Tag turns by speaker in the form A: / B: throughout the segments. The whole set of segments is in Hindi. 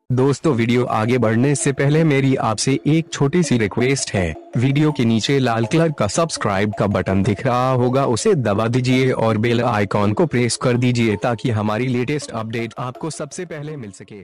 A: दोस्तों वीडियो आगे बढ़ने से पहले मेरी आपसे एक छोटी सी रिक्वेस्ट है। वीडियो के नीचे लाल कलर का सब्सक्राइब का बटन दिख रहा होगा, उसे दबा दीजिए और बेल आइकॉन को प्रेस कर दीजिए ताकि हमारी लेटेस्ट अपडेट आपको सबसे पहले मिल सके।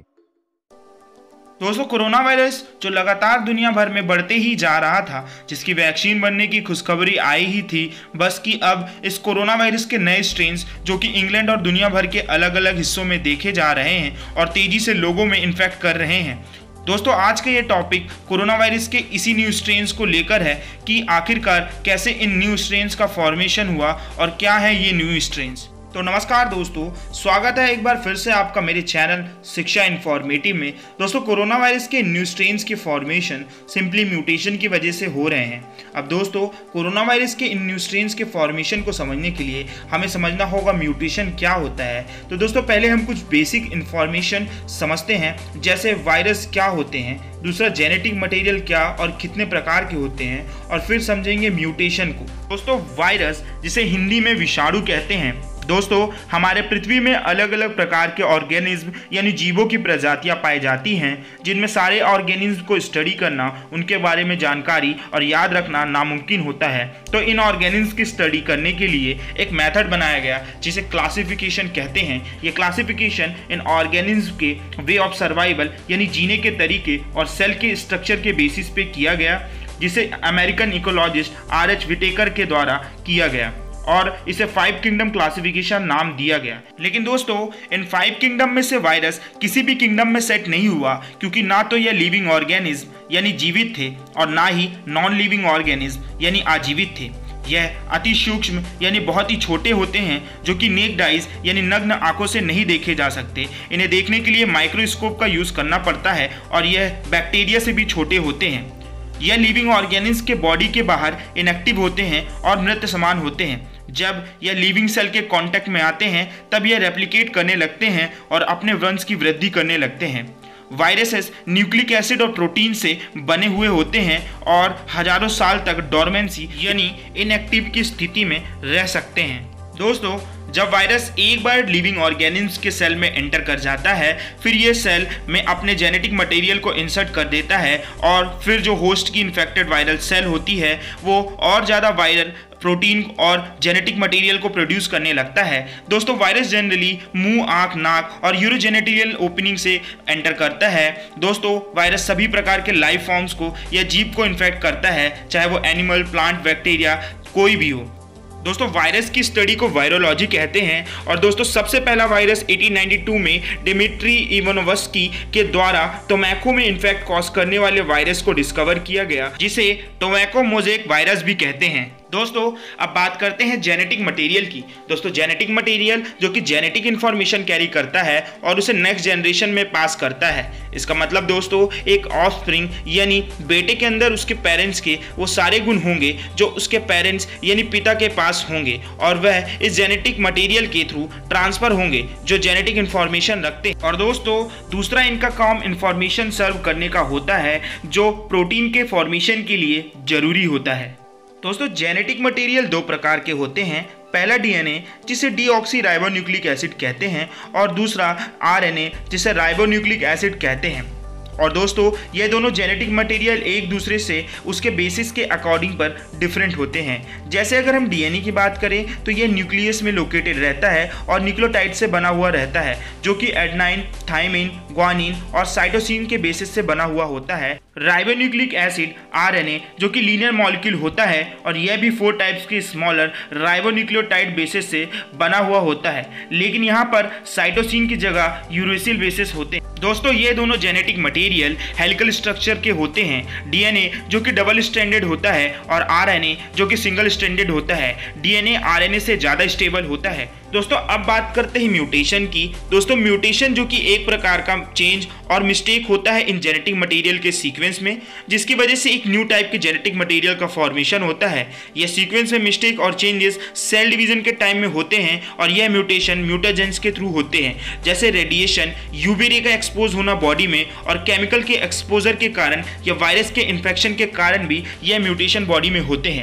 B: दोस्तों, कोरोना वायरस जो लगातार दुनिया भर में बढ़ते ही जा रहा था, जिसकी वैक्सीन बनने की खुशखबरी आई ही थी, बस कि अब इस कोरोना वायरस के नए स्ट्रेन्स जो कि इंग्लैंड और दुनिया भर के अलग अलग हिस्सों में देखे जा रहे हैं और तेजी से लोगों में इन्फेक्ट कर रहे हैं। दोस्तों, आज का ये टॉपिक कोरोना वायरस के इसी न्यू स्ट्रेन्स को लेकर है कि आखिरकार कैसे इन न्यू स्ट्रेन्स का फॉर्मेशन हुआ और क्या है ये न्यू स्ट्रेन्स। तो नमस्कार दोस्तों, स्वागत है एक बार फिर से आपका मेरे चैनल शिक्षा इन्फॉर्मेटिव में। दोस्तों, कोरोना वायरस के न्यू स्ट्रेन्स के फॉर्मेशन सिंपली म्यूटेशन की वजह से हो रहे हैं। अब दोस्तों, कोरोना वायरस के इन न्यू स्ट्रेन्स के फॉर्मेशन को समझने के लिए हमें समझना होगा म्यूटेशन क्या होता है। तो दोस्तों, पहले हम कुछ बेसिक इन्फॉर्मेशन समझते हैं, जैसे वायरस क्या होते हैं, दूसरा जेनेटिक मटेरियल क्या और कितने प्रकार के होते हैं, और फिर समझेंगे म्यूटेशन को। दोस्तों, वायरस जिसे हिंदी में विषाणु कहते हैं, दोस्तों हमारे पृथ्वी में अलग अलग प्रकार के ऑर्गेनिज्म यानी जीवों की प्रजातियां पाई जाती हैं, जिनमें सारे ऑर्गेनिज्म को स्टडी करना, उनके बारे में जानकारी और याद रखना नामुमकिन होता है। तो इन ऑर्गेनिज्म की स्टडी करने के लिए एक मेथड बनाया गया जिसे क्लासिफिकेशन कहते हैं। ये क्लासिफिकेशन इन ऑर्गेनिज्म के वे ऑफ सर्वाइवल यानी जीने के तरीके और सेल के स्ट्रक्चर के बेसिस पे किया गया, जिसे अमेरिकन इकोलॉजिस्ट R.H. विटेकर के द्वारा किया गया और इसे 5 किंगडम क्लासिफिकेशन नाम दिया गया। लेकिन दोस्तों, इन 5 किंगडम में से वायरस किसी भी किंगडम में सेट नहीं हुआ, क्योंकि ना तो यह लिविंग ऑर्गेनिज्म यानी जीवित थे और ना ही नॉन लिविंग ऑर्गेनिज्म यानी अजीवित थे। यह अति सूक्ष्म यानी बहुत ही छोटे होते हैं, जो कि नेक्ड आइज यानी नग्न आंखों से नहीं देखे जा सकते। इन्हें देखने के लिए माइक्रोस्कोप का यूज करना पड़ता है और यह बैक्टीरिया से भी छोटे होते हैं। यह लिविंग ऑर्गेनिज्म के बॉडी के बाहर इनएक्टिव होते हैं और मृत समान होते हैं। जब यह लिविंग सेल के कांटेक्ट में आते हैं तब यह रेप्लिकेट करने लगते हैं और अपने वंश की वृद्धि करने लगते हैं। वायरसेस न्यूक्लिक एसिड और प्रोटीन से बने हुए होते हैं और हजारों साल तक डोरमेंसी यानी इनएक्टिव की स्थिति में रह सकते हैं। दोस्तों, जब वायरस एक बार लिविंग ऑर्गेनिज्म के सेल में एंटर कर जाता है, फिर ये सेल में अपने जेनेटिक मटेरियल को इंसर्ट कर देता है और फिर जो होस्ट की इन्फेक्टेड वायरल सेल होती है वो और ज़्यादा वायरल प्रोटीन और जेनेटिक मटेरियल को प्रोड्यूस करने लगता है। दोस्तों, वायरस जनरली मुंह, आंख, नाक और यूरोजेनेटियल ओपनिंग से एंटर करता है। दोस्तों, वायरस सभी प्रकार के लाइफ फॉर्म्स को या जीव को इन्फेक्ट करता है, चाहे वो एनिमल, प्लांट, बैक्टीरिया कोई भी हो। दोस्तों, वायरस की स्टडी को वायरोलॉजी कहते हैं और दोस्तों सबसे पहला वायरस 1892 में डिमिट्री इवानोव्स्की के द्वारा टोबैको में इन्फेक्ट कॉज करने वाले वायरस को डिस्कवर किया गया, जिसे टोबैको मोज़ेक वायरस भी कहते हैं। दोस्तों, अब बात करते हैं जेनेटिक मटेरियल की। दोस्तों, जेनेटिक मटेरियल जो कि जेनेटिक इन्फॉर्मेशन कैरी करता है और उसे नेक्स्ट जनरेशन में पास करता है। इसका मतलब दोस्तों, एक ऑफस्प्रिंग यानी बेटे के अंदर उसके पेरेंट्स के वो सारे गुण होंगे जो उसके पेरेंट्स यानी पिता के पास होंगे, और वह इस जेनेटिक मटेरियल के थ्रू ट्रांसफर होंगे जो जेनेटिक इन्फॉर्मेशन रखते हैं। और दोस्तों, दूसरा इनका काम इन्फॉर्मेशन सर्व करने का होता है, जो प्रोटीन के फॉर्मेशन के लिए जरूरी होता है। दोस्तों, जेनेटिक मटेरियल दो प्रकार के होते हैं। पहला डीएनए, जिसे डीऑक्सीराइबोन्यूक्लिक एसिड कहते हैं, और दूसरा आरएनए, जिसे राइबोन्यूक्लिक एसिड कहते हैं। और दोस्तों, ये दोनों जेनेटिक मटेरियल एक दूसरे से उसके बेसिस के अकॉर्डिंग पर डिफरेंट होते हैं। जैसे अगर हम डीएनए की बात करें तो ये न्यूक्लियस में लोकेटेड रहता है और न्यूक्लियोटाइड से बना हुआ रहता है, जो कि एडेनाइन, थाइमिन, ग्वानिन और साइटोसिन के बेसिस से बना हुआ होता है। राइबोन्यूक्लिक एसिड आरएनए जो कि लीनियर मॉलिक्यूल होता है और यह भी 4 टाइप्स के स्मॉलर राइबोन्यूक्लियोटाइड बेसिस से बना हुआ होता है, लेकिन यहाँ पर साइटोसिन की जगह यूरेसिल बेसिस होते हैं। दोस्तों, ये दोनों जेनेटिक मटेरियल हेलिकल स्ट्रक्चर के होते हैं। डीएनए जो कि डबल स्ट्रैंडेड होता है और आरएनए जो कि सिंगल स्ट्रैंडेड होता है। डीएनए आरएनए से ज़्यादा स्टेबल होता है। दोस्तों, अब बात करते हैं म्यूटेशन की। दोस्तों, म्यूटेशन जो कि एक प्रकार का चेंज और मिस्टेक होता है इन जेनेटिक मटेरियल के सीक्वेंस में, जिसकी वजह से एक न्यू टाइप के जेनेटिक मटेरियल का फॉर्मेशन होता है। यह सीक्वेंस में मिस्टेक और चेंजेस सेल डिवीजन के टाइम में होते हैं और यह म्यूटेशन म्यूटाजेंस के थ्रू होते हैं, जैसे रेडिएशन, यूवी रे का एक्सपोज होना बॉडी में और केमिकल के एक्सपोजर के कारण या वायरस के इन्फेक्शन के कारण भी यह म्यूटेशन बॉडी में होते हैं।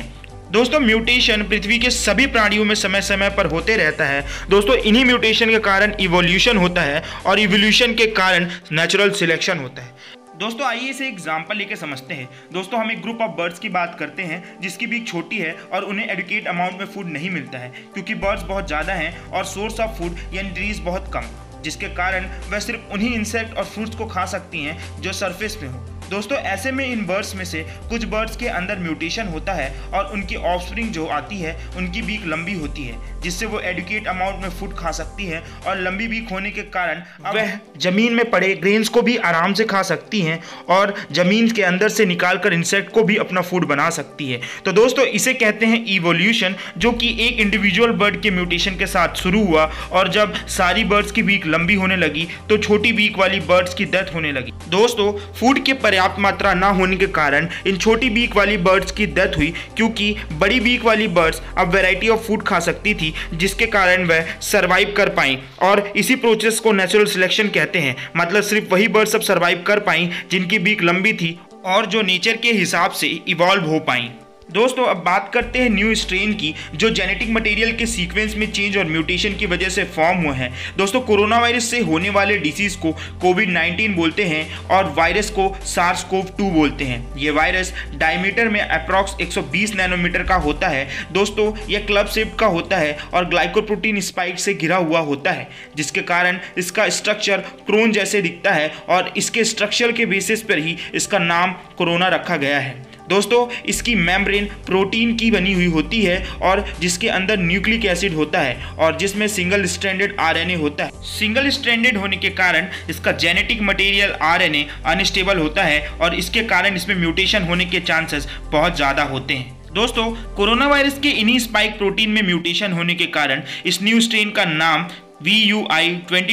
B: दोस्तों म्यूटेशन पृथ्वी के सभी प्राणियों में समय समय पर होते रहता है। दोस्तों इन्हीं म्यूटेशन के कारण इवोल्यूशन होता है और इवोल्यूशन के कारण नेचुरल सिलेक्शन होता है। दोस्तों आइए इसे एग्जाम्पल लेके समझते हैं। दोस्तों हम एक ग्रुप ऑफ बर्ड्स की बात करते हैं जिसकी बीक छोटी है और उन्हें एडुकेट अमाउंट में फूड नहीं मिलता है क्योंकि बर्ड्स बहुत ज़्यादा हैं और सोर्स ऑफ फूड यानी ट्रीज बहुत कम, जिसके कारण वह सिर्फ उन्हीं इंसेक्ट और फ्रूट्स को खा सकती हैं जो सरफेस पे हो। दोस्तों ऐसे में इन बर्ड्स में से कुछ बर्ड्स के अंदर म्यूटेशन होता है और उनकी ऑफस्प्रिंग जो आती है उनकी बीक लंबी होती है जिससे वो एडुकेट अमाउंट में फूड खा सकती है और लंबी बीक होने के कारण वह जमीन में पड़े ग्रेन्स को भी आराम से खा सकती हैं और जमीन के अंदर से निकालकर इंसेक्ट को भी अपना फूड बना सकती है। तो दोस्तों इसे कहते हैं इवोल्यूशन, जो कि एक इंडिविजुअल बर्ड के म्यूटेशन के साथ शुरू हुआ और जब सारी बर्ड्स की बीक लंबी होने लगी तो छोटी बीक वाली बर्ड्स की डेथ होने लगी। दोस्तों फूड के पर्याप्त मात्रा ना होने के कारण इन छोटी बीक वाली बर्ड्स की डेथ हुई क्योंकि बड़ी बीक वाली बर्ड्स अब वैरायटी ऑफ फूड खा सकती थी जिसके कारण वह सरवाइव कर पाई और इसी प्रोसेस को नेचुरल सिलेक्शन कहते हैं। मतलब सिर्फ वही बर्ड्स अब सरवाइव कर पाई जिनकी बीक लंबी थी और जो नेचर के हिसाब से इवॉल्व हो पाई। दोस्तों अब बात करते हैं न्यू स्ट्रेन की जो जेनेटिक मटेरियल के सीक्वेंस में चेंज और म्यूटेशन की वजह से फॉर्म हुए हैं। दोस्तों कोरोना वायरस से होने वाले डिसीज को कोविड-19 बोलते हैं और वायरस को SARS-CoV-2 बोलते हैं। ये वायरस डायमीटर में अप्रॉक्स 120 नैनोमीटर का होता है। दोस्तों यह क्लब शेप का होता है और ग्लाइकोप्रोटीन स्पाइक से घिरा हुआ होता है जिसके कारण इसका स्ट्रक्चर क्रोन जैसे दिखता है और इसके स्ट्रक्चर के बेसिस पर ही इसका नाम कोरोना रखा गया है। दोस्तों इसकी मेम्ब्रेन प्रोटीन की बनी हुई होती है और जिसके अंदर न्यूक्लिक एसिड होता है और जिसमें सिंगल स्ट्रैंडेड आरएनए होता है। सिंगल स्ट्रैंडेड होने के कारण इसका जेनेटिक मटेरियल आरएनए अनस्टेबल होता है और इसके कारण इसमें म्यूटेशन होने के चांसेस बहुत ज़्यादा होते हैं। दोस्तों कोरोना वायरस के इन्हीं स्पाइक प्रोटीन में म्यूटेशन होने के कारण इस न्यू स्ट्रेन का नाम VUI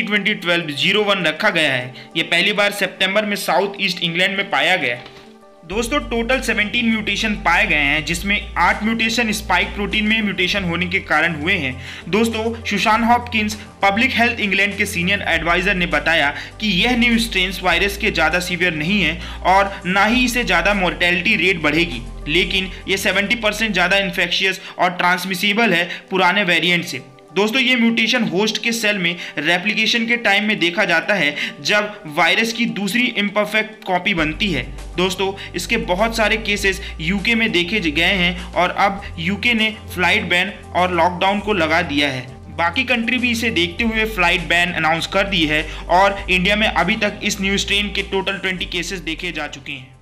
B: 2020-12-01 रखा गया है। यह पहली बार सितंबर में साउथ ईस्ट इंग्लैंड में पाया गया। दोस्तों टोटल 17 म्यूटेशन पाए गए हैं जिसमें 8 म्यूटेशन स्पाइक प्रोटीन में म्यूटेशन होने के कारण हुए हैं। दोस्तों Susan Hopkins public health England के सीनियर एडवाइजर ने बताया कि यह न्यू स्ट्रेन वायरस के ज़्यादा सीवियर नहीं है और ना ही इसे ज़्यादा मोर्टेलिटी रेट बढ़ेगी, लेकिन ये 70% ज़्यादा इन्फेक्शियस और ट्रांसमिसिबल है पुराने वेरिएंट से। दोस्तों ये म्यूटेशन होस्ट के सेल में रेप्लिकेशन के टाइम में देखा जाता है जब वायरस की दूसरी इम्परफेक्ट कॉपी बनती है। दोस्तों इसके बहुत सारे केसेस यूके में देखे गए हैं और अब यूके ने फ्लाइट बैन और लॉकडाउन को लगा दिया है। बाकी कंट्री भी इसे देखते हुए फ्लाइट बैन अनाउंस कर दी है और इंडिया में अभी तक इस न्यू स्ट्रेन के टोटल 20 केसेस देखे जा चुके हैं।